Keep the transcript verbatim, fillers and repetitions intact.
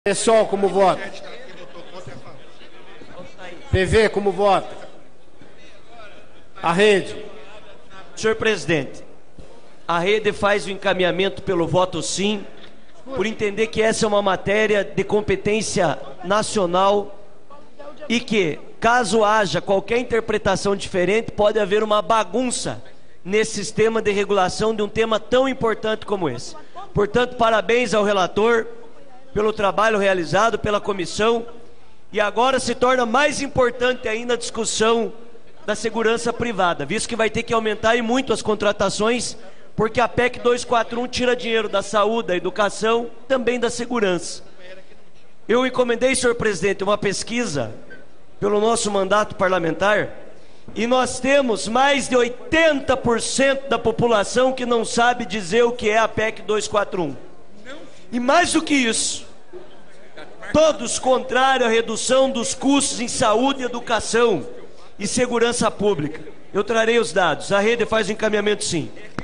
Pessoal, como vota? P V, como vota? A rede. Senhor presidente, a rede faz o encaminhamento pelo voto sim, por entender que essa é uma matéria de competência nacional e que, caso haja qualquer interpretação diferente, pode haver uma bagunça nesse sistema de regulação de um tema tão importante como esse. Portanto, parabéns ao relator pelo trabalho realizado pela comissão, e agora se torna mais importante ainda a discussão da segurança privada, visto que vai ter que aumentar e muito as contratações, porque a P E C duzentos e quarenta e um tira dinheiro da saúde, da educação, também da segurança. Eu encomendei, senhor presidente, uma pesquisa pelo nosso mandato parlamentar, e nós temos mais de oitenta por cento da população que não sabe dizer o que é a P E C duzentos e quarenta e um. E mais do que isso, todos contrários à redução dos custos em saúde, educação e segurança pública. Eu trarei os dados. A rede faz o encaminhamento sim.